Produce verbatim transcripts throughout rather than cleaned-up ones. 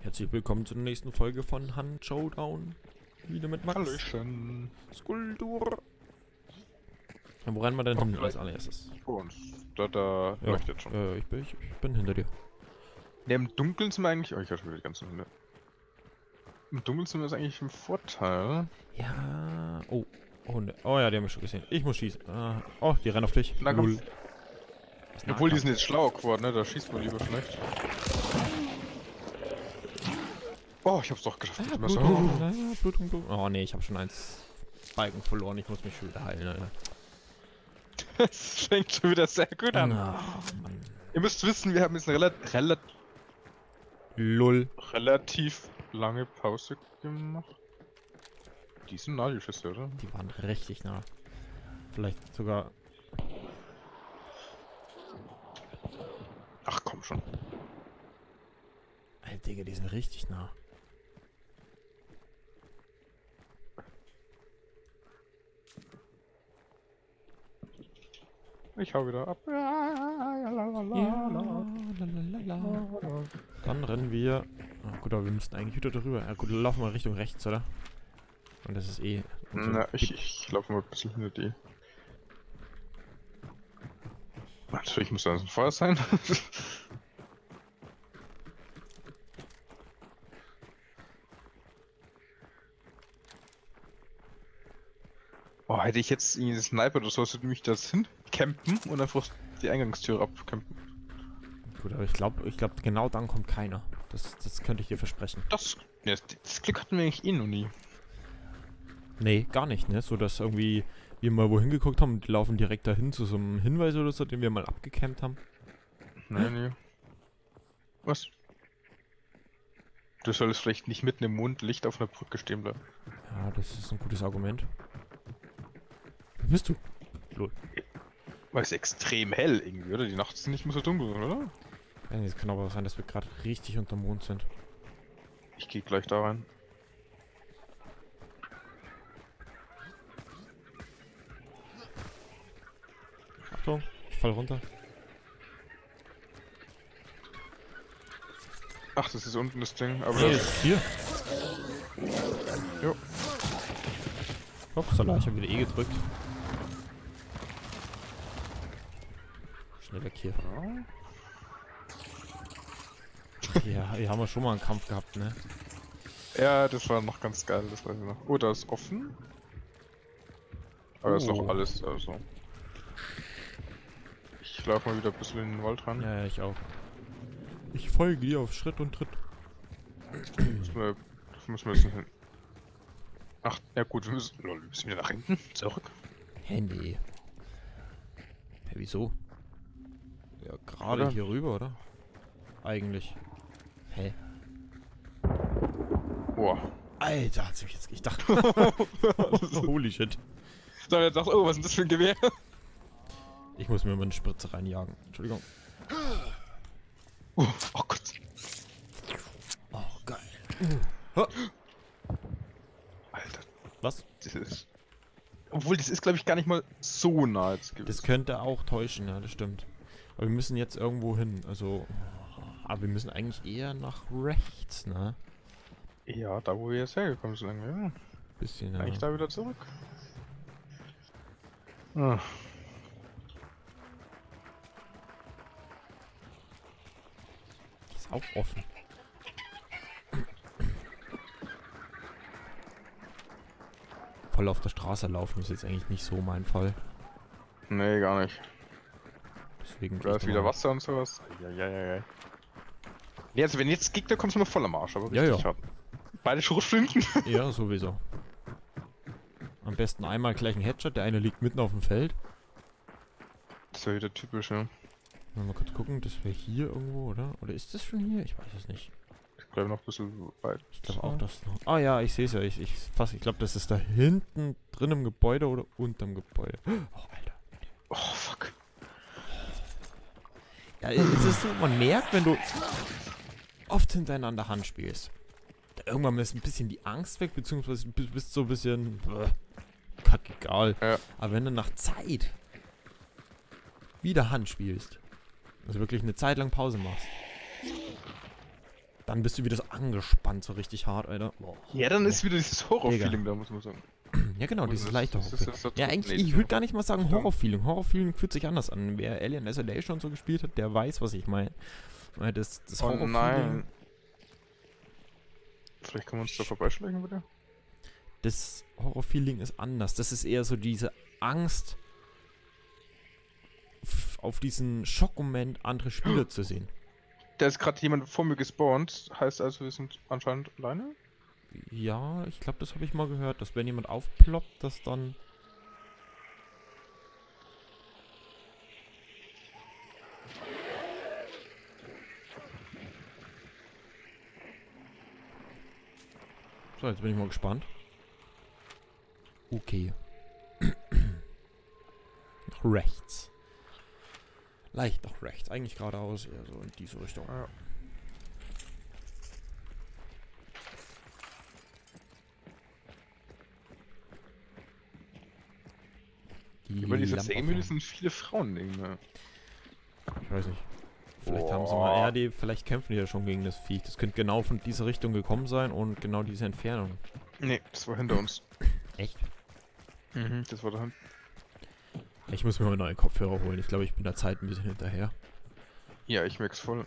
Herzlich willkommen zur nächsten Folge von Hand Showdown. Wieder mit Max. Hallöchen. Skulptur. Ja, wo rennen wir denn hin als allererstes? Vor uns. Da, da Ja, leuchtet schon. Äh, ich, bin, ich, ich bin hinter dir. Ne, im Dunkeln sind wir eigentlich... Oh, ich habe schon wieder die ganzen Hunde. Im Dunkeln sind wir das eigentlich im Vorteil. Ja. Oh, Hunde. Oh ja, die haben mich schon gesehen. Ich muss schießen. Ah. Oh, die rennen auf dich. Na komm. Null. Obwohl, die sind jetzt schlauer geworden, ne? Da schießt man lieber schlecht. Oh, ich hab's doch geschafft. Ah, Mit dem Blutung, Messer. naja, Blutung, Blutung. Oh ne, ich habe schon eins Balken verloren. Ich muss mich schon wieder heilen, Alter. Das fängt schon wieder sehr gut an. Na, Mann. Ihr müsst wissen, wir haben jetzt eine rela rela Lull. relativ lange Pause gemacht. Die sind nah, die Schüsse, oder? Die waren richtig nah. Vielleicht sogar... Ach komm schon. Alter, Digga, die sind richtig nah. Ich hau wieder ab. Ja, lalalala. Dann rennen wir... Ah, gut, aber wir müssten eigentlich wieder darüber. Ja gut, laufen wir Richtung rechts, oder? Und das ist eh... so Na, ich, ich laufe mal ein bisschen hinter die. Natürlich muss da ein Feuer sein. Oh, hätte ich jetzt irgendwie einen Sniper oder so, würde mich das hincampen und einfach die Eingangstür abcampen. Gut, aber ich glaube, ich glaube, genau dann kommt keiner. Das, das könnte ich dir versprechen. Das, ja, das Glück hatten wir eigentlich eh noch nie. Nee, gar nicht, ne? So, dass irgendwie wir mal wohin geguckt haben und die laufen direkt dahin zu so einem Hinweis oder so, den wir mal abgecampt haben. Nein, nee. Was? Du solltest vielleicht nicht mitten im Mondlicht auf einer Brücke stehen bleiben. Ja, das ist ein gutes Argument. Wo bist du? Lol. Weil es extrem hell irgendwie, oder? Die Nacht ist nicht mehr so dunkel, oder? Es kann aber sein, dass wir gerade richtig unterm Mond sind. Ich gehe gleich da rein. Achtung, ich fall runter. Ach, das ist unten das Ding, aber Nee, das... ist hier. Jo. Upsala, ich hab wieder E gedrückt. Schnell weg hier. Ja, hier haben wir schon mal einen Kampf gehabt, ne? Ja, das war noch ganz geil, das weiß ich noch. Oh, da ist offen. Aber da ist Oh. noch alles, also... Ich laufe mal wieder ein bisschen in den Wald ran. Ja, ja, ich auch. Ich folge dir auf Schritt und Tritt. Müssen wir, müssen wir ein bisschen hin. Ach, ja gut, wir müssen, lol, wir müssen wieder nach hinten, zurück. Handy. Hä, wieso? Ja, gerade Oder? hier rüber, oder? Eigentlich. Hä? Boah. Alter, hat's mich jetzt... Ich dachte... Holy shit. So, jetzt dachte, oh, was ist denn das für ein Gewehr? Ich muss mir mal eine Spritze reinjagen. Entschuldigung. Oh, oh Gott. Oh, geil. Uh. Alter, Was? das ist... Obwohl, das ist, glaube ich, gar nicht mal so nah jetzt gewesen. Das könnte auch täuschen, ja, das stimmt. Aber wir müssen jetzt irgendwo hin, also... Aber wir müssen eigentlich eher nach rechts, ne? Ja, da wo wir jetzt hergekommen sind, ja. Bisschen, ja. Eigentlich da wieder zurück. Ah. Ist auch offen. Voll auf der Straße laufen ist jetzt eigentlich nicht so mein Fall. Nee, gar nicht. Deswegen... Da ist wieder Wasser und sowas. Ja, ja, ja, ja. Nee, also wenn jetzt Gegner kommt, sind wir voll am Arsch, aber Ja, richtig ja. hart. Beide Schrotflinten. Ja, sowieso. Am besten einmal gleich ein Headshot, der eine liegt mitten auf dem Feld. Das wäre wieder typisch, ja. Mal kurz gucken, das wäre hier irgendwo, oder? Oder ist das schon hier? Ich weiß es nicht. Ich bleibe noch ein bisschen weit. Ich glaube auch, dass noch... Ah ja, ich sehe es ja. Ich, ich, fast, ich glaube, das ist da hinten drin im Gebäude oder unterm Gebäude. Oh, Alter. Oh, fuck. Ja, es ist so, man merkt, wenn du oft hintereinander Hand spielst. Irgendwann ist ein bisschen die Angst weg, beziehungsweise du bist so ein bisschen... Äh, kackegal. Ja. Aber wenn du nach Zeit wieder Hand spielst, also wirklich eine Zeit lang Pause machst, Dann bist du wieder so angespannt, so richtig hart, Alter. Boah. Ja, dann ist wieder dieses Horror-Feeling Digga. da, muss man sagen. Ja genau, Und dieses das- leichte das- das- Horrorfeeling. das- das- Ja, nee, eigentlich, das- ich würde gar nicht mal sagen Ja. Horrorfeeling. Horrorfeeling fühlt sich anders an. Wer Alien Isolation und so gespielt hat, der weiß, was ich meine. Weil Das, das Oh Horrorfeeling... nein. Vielleicht können wir uns da vorbeischlagen, bitte? Das Horrorfeeling ist anders. Das ist eher so diese Angst, f- auf diesen Schockmoment andere Spieler zu sehen. Da ist gerade jemand vor mir gespawnt. Heißt also, wir sind anscheinend alleine? Ja, ich glaube, das habe ich mal gehört, dass wenn jemand aufploppt, dass dann... So, jetzt bin ich mal gespannt. Okay. Nach rechts. Leicht nach rechts. Eigentlich geradeaus, eher so in diese Richtung. Ja. Die Über dieser Lampe Sägemühle fahren. sind viele Frauen irgendwie. Ich weiß nicht. Vielleicht haben sie mal... Ja, die, vielleicht kämpfen die ja schon gegen das Viech. Das könnte genau von dieser Richtung gekommen sein und genau diese Entfernung. Nee, das war hinter uns. Echt? Mhm, das war da hinten. Ich muss mir mal neue Kopfhörer holen. Ich glaube, ich bin der Zeit ein bisschen hinterher. Ja, ich merk's voll.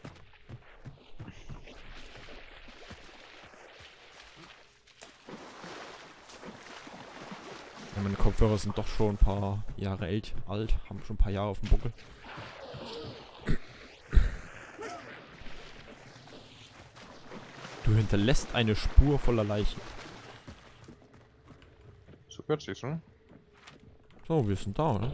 Ja, meine Kopfhörer sind doch schon ein paar Jahre alt, alt, haben schon ein paar Jahre auf dem Buckel. Du hinterlässt eine Spur voller Leichen. So hört sich's, ne? So, wir sind da, oder?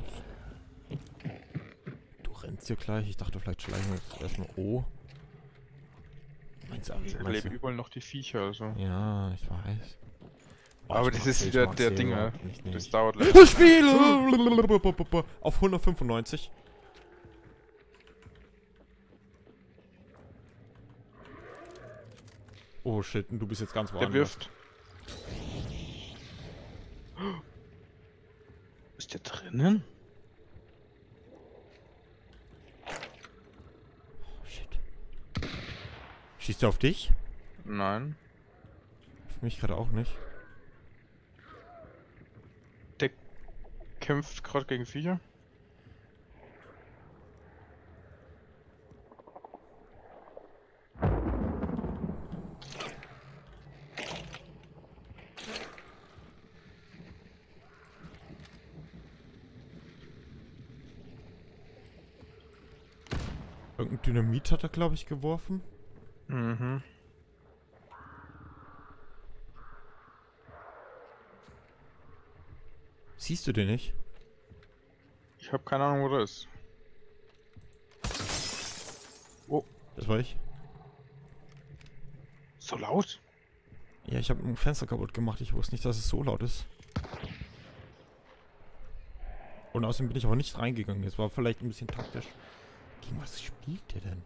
Du rennst hier gleich. Ich dachte, vielleicht schleichen wir jetzt erstmal O. Meinst du, Es meinst leben du? überall noch die Viecher, also. Ja, ich weiß. Oh, Aber ich das mag's ist nicht, ich wieder mag's der hier Ding, überhaupt ne? nicht, Das nicht. dauert leider. Das Spiel! Auf hundertfünfundneunzig. Oh shit, und du bist jetzt ganz woanders. Der wirft. Ist der drinnen? Oh, shit. Schießt er auf dich? Nein. Auf mich gerade auch nicht. Der kämpft gerade gegen Viecher. Irgendein Dynamit hat er, glaube ich, geworfen. Mhm. Siehst du den nicht? Ich habe keine Ahnung, wo der ist. Oh, Das war ich. so laut? Ja, ich habe ein Fenster kaputt gemacht. Ich wusste nicht, dass es so laut ist. Und außerdem bin ich auch nicht reingegangen. Das war vielleicht ein bisschen taktisch. Gegen was spielt der denn?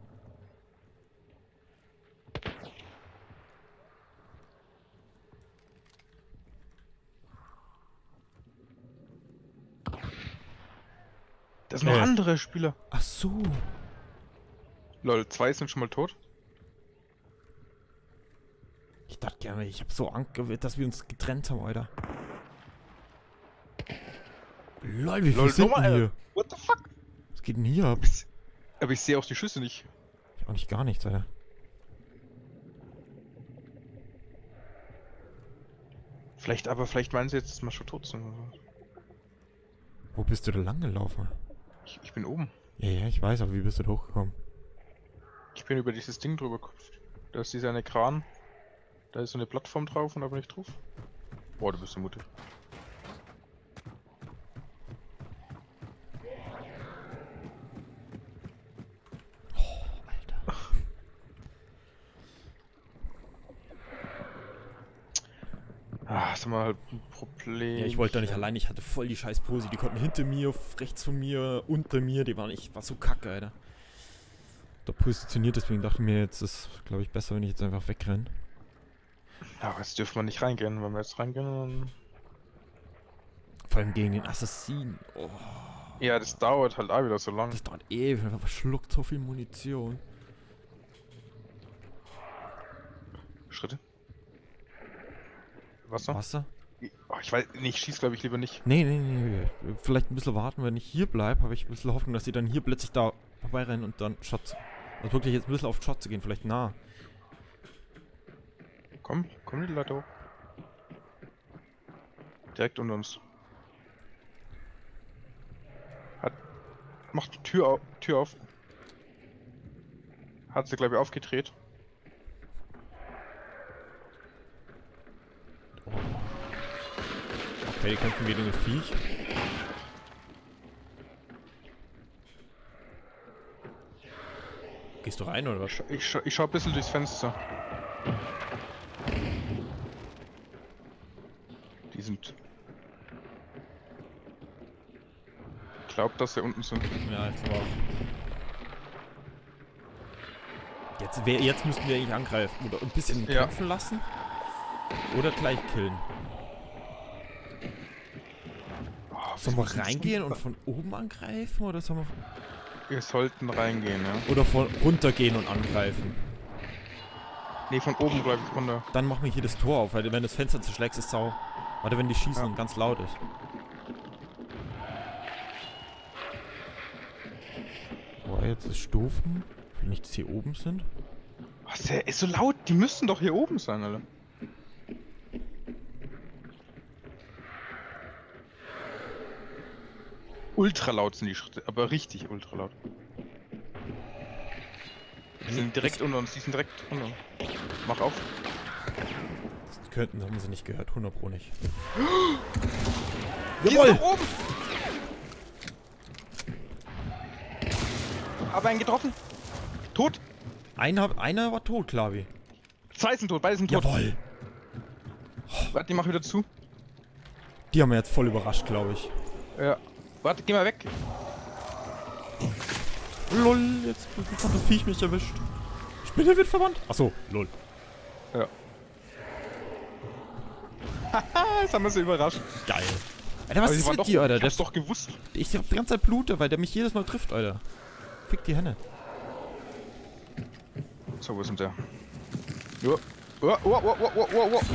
Das sind noch Äh. andere Spieler. Ach so. Lol, zwei sind schon mal tot. Ich dachte gerne, ich habe so Angst, dass wir uns getrennt haben, Alter. Lol, wie viel Lol, sind nochmal, denn Alter. hier? What the fuck? Was geht denn hier ab? Aber ich, aber ich sehe auch die Schüsse nicht. Ich auch nicht gar nichts, Alter. Vielleicht, aber vielleicht meinen sie jetzt, dass wir schon tot sind. Oder so. Wo bist du da lang gelaufen? Ich, ich bin oben. Ja, ja, ich weiß, aber wie bist du da hochgekommen? Ich bin über dieses Ding drüber gehüpft. Da ist dieser eine Kran. Da ist so eine Plattform drauf und da bin ich drauf. Boah, du bist so mutig. Alter. Ah, ist immer halt ein Problem. Ja, ich wollte da nicht allein, ich hatte voll die scheiß Posi. Die konnten hinter mir, rechts von mir, unter mir, die waren ich war so kacke, Alter. Da positioniert, deswegen dachte ich mir, jetzt ist, glaube ich, besser, wenn ich jetzt einfach wegrenne. Ja, aber jetzt dürfen wir nicht reingehen. Wenn wir jetzt reingehen, dann... Vor allem gegen den Assassinen. Oh, Ja, das dauert halt auch wieder so lang. das dauert ewig, aber schluckt so viel Munition. Schritte. Wasser? Wasser? Oh, ich weiß nicht, ich schieß glaube ich lieber nicht. Nee, nee, nee, nee. Vielleicht ein bisschen warten, wenn ich hier bleibe, habe ich ein bisschen Hoffnung, dass sie dann hier plötzlich da vorbeirennen und dann Shots. Also wirklich jetzt ein bisschen auf Shot zu gehen, vielleicht nah. Komm, komm die Leute hoch. Direkt unter uns. Hat. Macht die Tür auf. Tür auf. Hat sie, glaube ich, aufgedreht. Okay, die kämpfen gegen das Viech. Gehst du rein oder was? Ich, scha ich, scha ich schau ein bisschen durchs Fenster. Die sind. Ich glaube, dass sie unten sind. Ja, ich glaube auch. Jetzt, wär, jetzt müssten wir eigentlich angreifen. Oder ein bisschen Ja. kämpfen lassen. Oder gleich killen. Oh, Sollen wir reingehen und von oben angreifen? Oder sollen wir... Wir sollten reingehen, ja. Oder von runtergehen und angreifen? Ne, von oben glaube ich runter. Dann machen wir hier das Tor auf, weil wenn das Fenster zuschlägst, ist sau. Warte, wenn die schießen Ja. und ganz laut ist. Boah, jetzt ist Stufen. Ich will nicht, dass hier oben sind. Was, der ist so laut. Die müssten doch hier oben sein, Alter. Ultra laut sind die Schritte, aber richtig ultra laut. Die sind direkt unter uns, die sind direkt unter uns. Mach auf. Das könnten, haben sie nicht gehört. hundert Pro nicht. Die Jawohl! sind da oben! Aber einen getroffen. Tot. Einer, einer war tot, Klavi. Zwei sind tot, beide sind tot. Jawohl! Warte, die mach wieder zu. Die haben wir jetzt voll überrascht, glaube ich. Ja. Warte, geh mal weg. Lol, jetzt hat das Viech mich erwischt. Splitter wird verwandt. Achso, lol. Ja. Haha, jetzt haben wir sie überrascht. Geil. Alter, was Aber sie ist waren mit doch, dir, Alter? Ich Der, hab's doch gewusst. ich hab die ganze Zeit Blute, weil der mich jedes Mal trifft, Alter. Fick die Henne. So, wo ist denn der? Oh, oh, oh, oh, oh, oh, oh.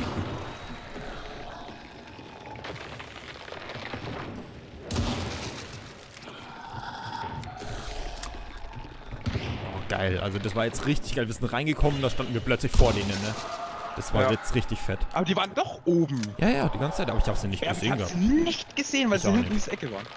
Oh, geil. Also das war jetzt richtig geil. Wir sind reingekommen, da standen wir plötzlich vor denen, ne? Das war Ja. jetzt richtig fett. Aber die waren doch oben. Ja, ja, die ganze Zeit, aber ich hab sie nicht Ja, ich gesehen hab's gehabt. nicht gesehen, weil Ich sie auch hinten in nicht. die Ecke waren.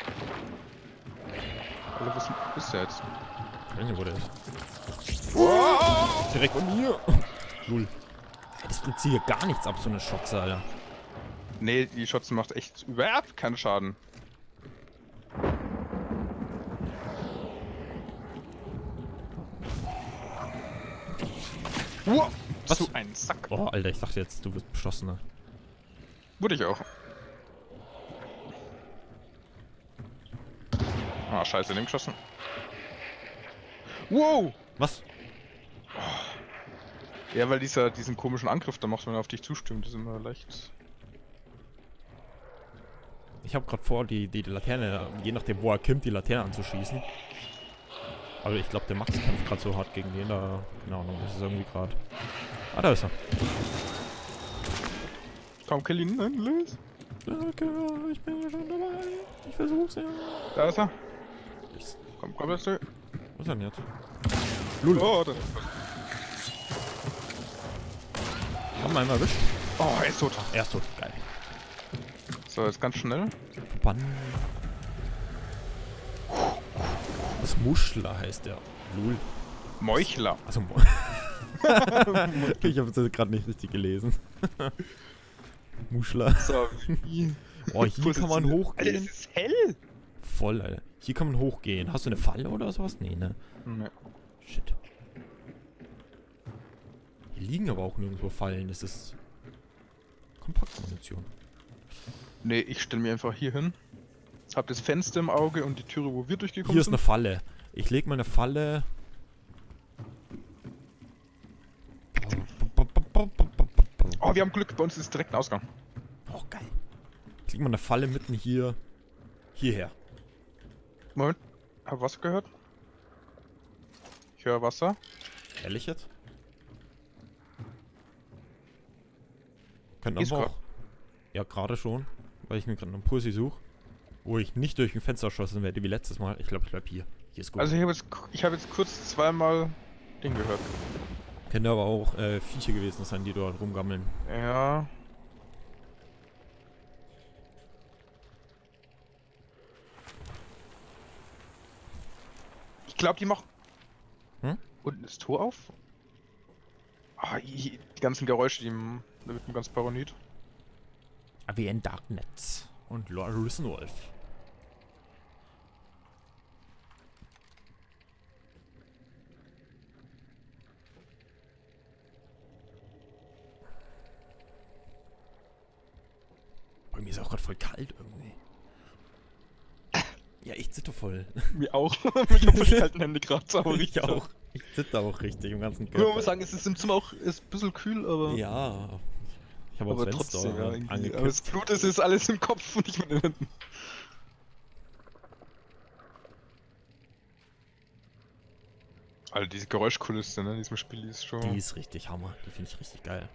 Also, was ist der jetzt? Ich weiß nicht, wo der ist. Oh! Direkt unten hier. Lul. Das bringt hier gar nichts ab, so eine Schotze, Alter. Nee, die Schotze macht echt überhaupt keinen Schaden. Wow, Was? so ein Sack. Boah, Alter, ich dachte jetzt, du wirst beschossener. Wurde ich auch. Ah, scheiße, den geschossen. Wow! Was? Ja, weil dieser diesen komischen Angriff da macht, wenn er auf dich zustimmt, ist immer leicht. Ich habe gerade vor, die, die, die Laterne, je nachdem wo er kommt, die Laterne anzuschießen. Aber ich glaube, der Max kämpft gerade so hart gegen den da. Keine Ahnung, das ist irgendwie gerade. Ah, da ist er. Komm, kill ihn, nein, los. Danke, ich bin ja schon dabei. Ich versuch's ja. Da ist er. Ich, Komm, komm, jetzt. Oh, was ist denn jetzt? Lul. da. Haben wir einmal erwischt? Oh, er ist tot. Er ist tot. Geil. So, jetzt ganz schnell. Verbannt. Das Muschler heißt der. Lul. Meuchler. Also, ich habe es gerade nicht richtig gelesen. Muschler. So, wie? Oh, hier kann man Alter, hochgehen. das ist hell. Voll, Alter. Hier kann man hochgehen. Hast du eine Falle oder sowas? Nee, ne? Nee. Shit. Hier liegen aber auch nirgendwo Fallen. Das ist Kompaktmunition. Nee, ich stelle mir einfach hier hin. Hab das Fenster im Auge und die Türe, wo wir durchgekommen Hier ist sind. eine Falle. Ich leg mal eine Falle. Oh, wir haben Glück, bei uns ist direkt ein Ausgang. Oh, geil. Ich leg mal eine Falle mitten hier. Hierher. Moment, hab Wasser gehört? Ich höre Wasser. Ehrlich jetzt? Könnten Ist aber grad. auch. Ja, gerade schon. Weil ich mir gerade einen Pussy suche. Wo ich nicht durch ein Fenster erschossen werde wie letztes Mal. Ich glaube, ich bleib hier. Hier ist gut. Also ich habe jetzt, ich habe jetzt kurz zweimal Ding gehört. Könnte aber auch äh, Viecher gewesen sein, die dort rumgammeln. Ja. Ich glaube, die machen. Hm? Unten ist Tor auf. Ah, die ganzen Geräusche, die m- da wird man ganz paranoid. wie ein Darknet. Und Lawrence Wolf. Bei mir ist auch gerade voll kalt irgendwie. Ja, ich zitter voll. Mir auch. Mit den kalten Hände gerade, aber Ich richtig. auch. Ich zitter auch richtig im ganzen Ich muss Körper. sagen, es ist im Zimmer auch ist ein bisschen kühl, aber. Ja. Ich habe auch aber das Fenster trotzdem, ja, irgendwie. angekippt. Aber das Blut ist, ist alles im Kopf und nicht mit den Händen. Alter, diese Geräuschkulisse, ne, in diesem Spiel, die ist schon. Die ist richtig Hammer. Die finde ich richtig geil.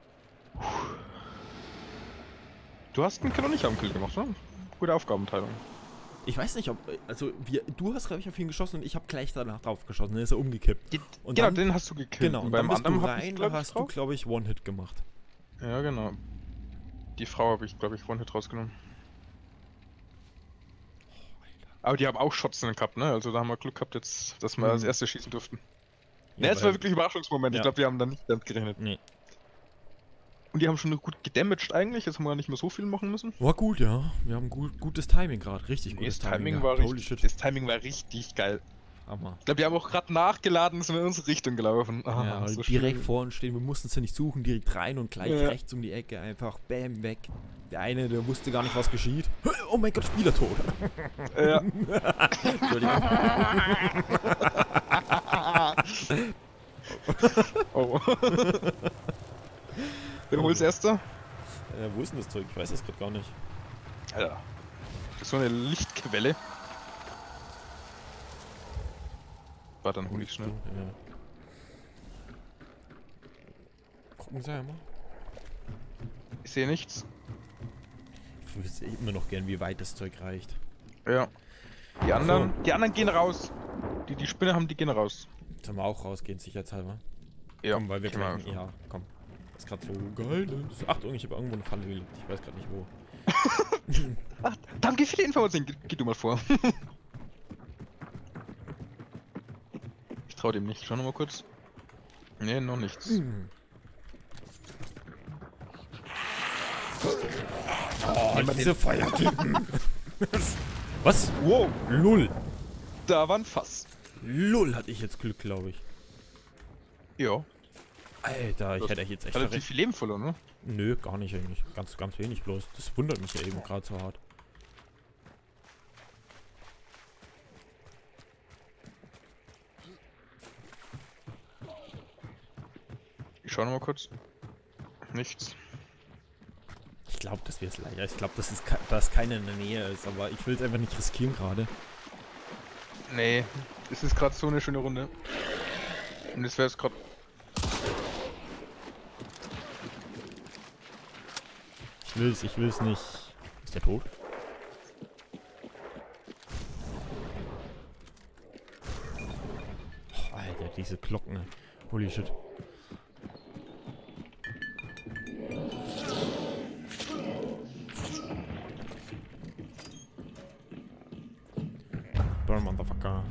Du hast einen Kill und nicht am Kill gemacht, ne? Gute Aufgabenteilung. Ich weiß nicht, ob. Also, wir, du hast, glaube ich, auf ihn geschossen und ich habe gleich danach drauf geschossen. Dann ist er umgekippt. Und genau, dann, den hast du gekillt. Genau, und beim dann bist anderen du hab ich, rein, glaub da ich, hast du, drauf. glaube ich, One-Hit gemacht. Ja, genau. Die Frau habe ich, glaube ich, One-Hit rausgenommen. Aber die haben auch Shots gehabt, ne? Also da haben wir Glück gehabt jetzt, dass wir Mhm. als erste schießen durften. Ja, Ja, es weil- war wirklich ein Überraschungsmoment. Ja. Ich glaube, wir haben da nicht damit gerechnet. Nee. Und die haben schon gut gedamaged eigentlich, jetzt haben wir nicht mehr so viel machen müssen. War gut, ja. Wir haben gut, gutes Timing gerade. Richtig Nee, gutes das Timing gehabt. war Holy richtig, shit. das Timing war richtig geil. Hammer. Ich glaube, die haben auch gerade nachgeladen, sind in unsere Richtung gelaufen. Ah, ja, so direkt schön. vor uns stehen. Wir mussten es ja nicht suchen. Direkt rein und gleich Ja. rechts um die Ecke. Einfach bam, weg. Der eine, der wusste gar nicht, was geschieht. Oh mein Gott, Spieler tot. Ja. Entschuldigung. Oh. Wer holt's erster? Äh, wo ist denn das Zeug? Ich weiß es gerade gar nicht. Alter. Das ist so eine Lichtquelle. Warte, dann hol ich schnell. Ja. Gucken Sie einmal. Ich sehe nichts. Ich wüsste immer noch gern, wie weit das Zeug reicht. Ja. Die anderen, die anderen gehen raus. Die, die Spinne haben, die gehen raus. Jetzt haben wir auch rausgehen, sicherheitshalber. Ja, Komm, weil wir gehen wir gleich, einfach. ja, komm. Das ist gerade so geil. ist. Achtung, ich habe irgendwo eine Falle gelegt. Ich weiß gerade nicht wo. Ach, danke für die Information. Geh, geh du mal vor. Ich trau dem nicht. Schau noch mal kurz. Nee, noch nichts. Hm. Oh, diese Feuertypen. Was? Wow, Lull. da war ein Fass. Lull hatte ich jetzt Glück, glaube ich. Ja. Alter, ich Das hätte jetzt echt Relativ verreckt. viel Leben verloren, ne? Nö, gar nicht eigentlich. Ganz, ganz wenig bloß. Das wundert mich ja eben gerade so hart. Ich schau noch mal kurz. Nichts. Ich glaube, das wäre es leider. Ich glaube, dass es ke dass keiner in der Nähe ist, aber ich will es einfach nicht riskieren gerade. Nee, es ist gerade so eine schöne Runde. Und es wäre es gerade. Ich will es, ich will es nicht. Ist der tot? Oh, Alter, diese Glocken. Holy shit. Burn, Motherfucker.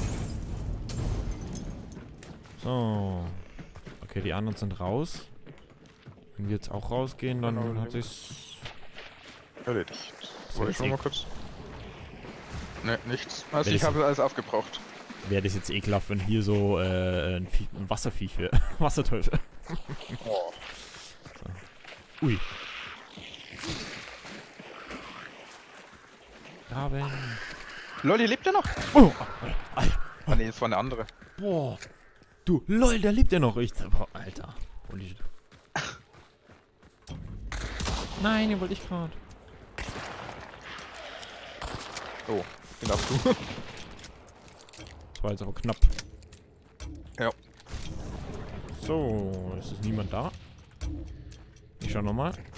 So. Okay, die anderen sind raus. Wenn wir jetzt auch rausgehen, dann Genau, hat links. sich's. Erledigt. So, Wollte jetzt ich noch eh- mal kurz. Ne, nichts. Also Wenn ich es- habe alles aufgebraucht. Wäre das jetzt ekelhaft, wenn hier so äh, ein, Vie ein Wasserviech wäre. Wasserteufel. Oh. Ui. Graben. Lol, hier lebt er noch? Oh, Alter. Ah ne, das war eine andere. Boah. Du, lol, der lebt ja noch. Ich, boah, Alter. Holy shit. Nein, den wollte ich gerade. Oh, den darfst du. Das war jetzt aber knapp. Ja. So, es ist niemand da. Ich schau nochmal.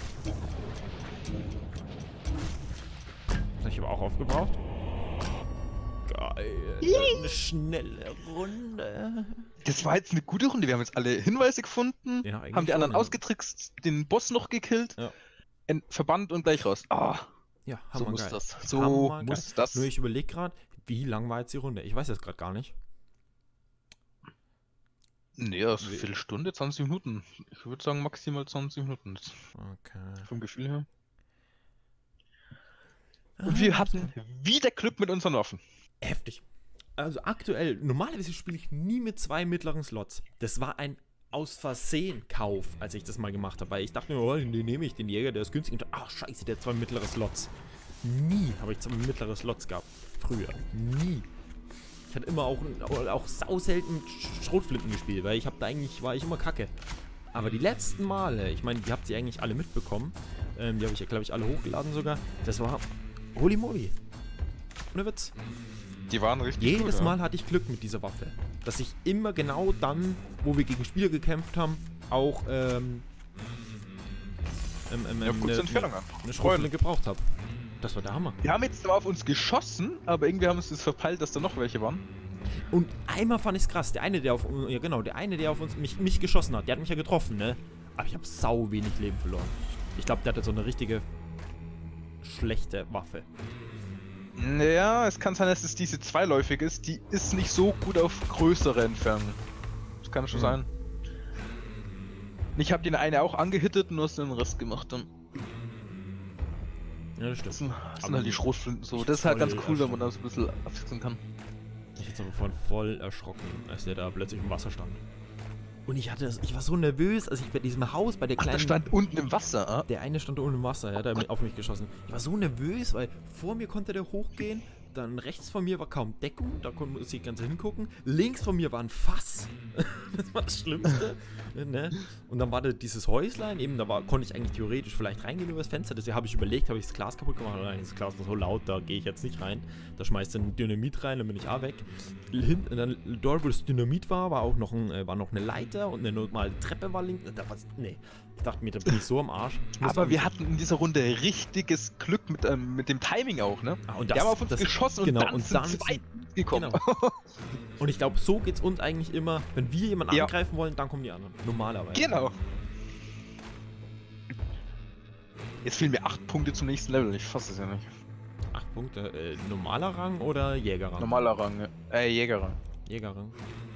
Ich habe auch aufgebraucht. Geil. Eine schnelle Runde. Das war jetzt eine gute Runde. Wir haben jetzt alle Hinweise gefunden, Ja, eigentlich haben die anderen schon, ja. ausgetrickst, den Boss noch gekillt, Ja. en- verbannt und gleich raus. Ah, Ja, so hammergeil. muss das. So Hammergeil. muss das. Nur ich überlege gerade, wie lang war jetzt die Runde? Ich weiß jetzt gerade gar nicht. Nee, also eine Wie- Viertelstunde, zwanzig Minuten. Ich würde sagen maximal zwanzig Minuten. Das- Okay. Vom Gefühl her. Und wir hatten wieder Glück mit unseren Waffen. Heftig. Also aktuell, normalerweise spiele ich nie mit zwei mittleren Slots. Das war ein aus Versehen Kauf, als ich das mal gemacht habe. Weil ich dachte mir, oh, den nehme ich, den Jäger, der ist günstig. Und ach scheiße, der hat zwei mittlere Slots. Nie habe ich zwei mittlere Slots gehabt. Früher. Nie. Ich hatte immer auch, auch sauselten mit Schrotflinten gespielt, weil ich habe da eigentlich, war ich immer kacke. Aber die letzten Male, ich meine, die habt ihr eigentlich alle mitbekommen. Ähm, die habe ich ja, glaube ich, alle hochgeladen sogar. Das war holy moly. Ohne Witz. Die waren richtig Jedes gut, Mal hatte ich Glück mit dieser Waffe. Dass ich immer genau dann, wo wir gegen Spieler gekämpft haben, auch ähm, ähm, ähm, Ja, auf kurze eine, Entfernung an. eine Schrotflinte gebraucht habe. Das war der Hammer. Die haben jetzt zwar auf uns geschossen, aber irgendwie haben sie es verpeilt, dass da noch welche waren. Und einmal fand ich es krass. Der eine, der auf ja genau, der eine, der auf uns mich, mich geschossen hat, der hat mich ja getroffen, ne? Aber ich habe sau wenig Leben verloren. Ich glaube, der hatte so eine richtige schlechte Waffe. Naja, es kann sein, dass es diese zweiläufige ist. Die ist nicht so gut auf größere Entfernung. Das kann schon Mhm. sein. Ich habe den eine auch angehittet und du hast den Rest gemacht. Dann Ja, das das stimmt. sind, das sind Aber halt die Schrotflinten so. Das ist halt ganz voll cool, wenn man da so ein bisschen abwechseln kann. Ich jetzt aber vorhin voll erschrocken, als der da plötzlich im Wasser stand. Und ich hatte das, ich war so nervös, als ich bei diesem Haus, bei der Ach, kleinen... der stand unten im Wasser, ah? Der eine stand da unten im Wasser, ja, der hat auf mich geschossen. Ich war so nervös, weil vor mir konnte der hochgehen, dann rechts von mir war kaum Deckung, da konnte ich ganz hingucken. Links von mir war ein Fass. Das war das Schlimmste. Ne? Und dann war da dieses Häuslein, eben, da war, konnte ich eigentlich theoretisch vielleicht reingehen über das Fenster. Deswegen habe ich überlegt, habe ich das Glas kaputt gemacht. Nein, das Glas war so laut, da gehe ich jetzt nicht rein. Da schmeißt dann Dynamit rein, dann bin ich auch weg. Hinten, dann, dort, wo das Dynamit war, war auch noch, ein, äh, war noch eine Leiter und eine normale Treppe war links. Da war's, nee, ich dachte mir, da bin ich so am Arsch. Ich muss Aber auch wir nicht- hatten in dieser Runde richtiges Glück mit, ähm, mit dem Timing auch, ne? Ah, und Die das- haben auf uns das- geschossen genau, und dann und sind dann zwei sind- gekommen. Genau. Und ich glaube, so geht's uns eigentlich immer, wenn wir jemanden Ja. angreifen wollen, dann kommen die anderen. Normalerweise. Genau. Jetzt fehlen mir acht Punkte zum nächsten Level. Ich fasse es ja nicht. Acht Punkte. Äh, normaler Rang oder Jägerrang? Normaler Rang, ja. Äh, Jägerrang. Jägerrang.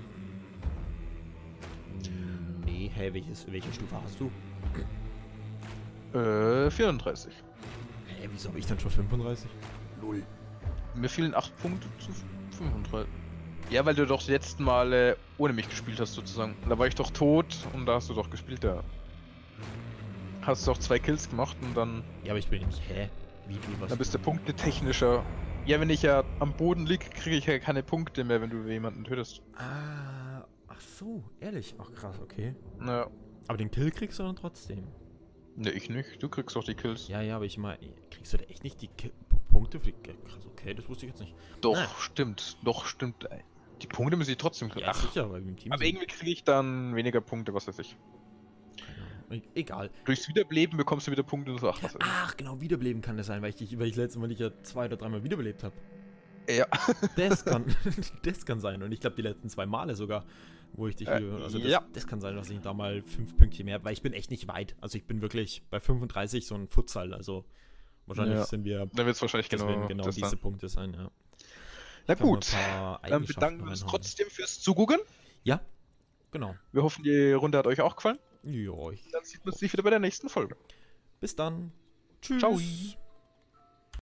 Nee, hä, welches, welche Stufe hast du? Äh, vierunddreißig. Hä, wieso habe ich dann schon fünfunddreißig? Null. Mir fehlen acht Punkte zu fünfunddreißig. Ja, weil du doch die letzten Male ohne mich gespielt hast, sozusagen. Da war ich doch tot und da hast du doch gespielt, ja. Hast doch zwei Kills gemacht und dann, Ja, aber ich bin nicht. Hä? Wie du was? dann bist du punktetechnischer. Ja, wenn ich ja am Boden lieg, kriege ich ja keine Punkte mehr, wenn du jemanden tötest. Ah, ach so, ehrlich. Ach krass, okay. Naja. Aber den Kill kriegst du dann trotzdem. Ne, ich nicht. Du kriegst doch die Kills. Ja, ja, aber ich meine, kriegst du da echt nicht die Ki P- Punkte für die. Krass, okay, das wusste ich jetzt nicht. Doch, Nein. stimmt. Doch, stimmt. Die Punkte müssen ich trotzdem kriegen. Ja, Ach, sicher, weil wir im Team aber sind. irgendwie kriege ich dann weniger Punkte, was weiß ich. Keine Ahnung. E- Egal. Durchs Wiederbeleben bekommst du wieder Punkte und so. Ach, was weiß Ach, genau, wiederbeleben kann das sein, weil ich dich, weil ich letztes Mal dich ja zwei oder dreimal wiederbelebt habe. ich. Ja. Das kann, das kann sein. Und ich glaube, die letzten zwei Male sogar, wo ich dich Äh, wieder. Also, das, ja. das kann sein, dass ich da mal fünf Pünktchen mehr. Weil ich bin echt nicht weit. Also, ich bin wirklich bei fünfunddreißig so ein Futsal. Also, wahrscheinlich Ja. sind wir. Dann wird es wahrscheinlich Das genau, werden genau das diese dann. Punkte sein, ja. Na Ich kann mal gut, ein paar dann Eigenschaften bedanken wir uns reinhauen. trotzdem fürs Zugucken. Ja, genau. Wir hoffen, die Runde hat euch auch gefallen. Ja, ich, Dann sieht man sich wieder bei der nächsten Folge. bis dann. Tschüss. Ciao.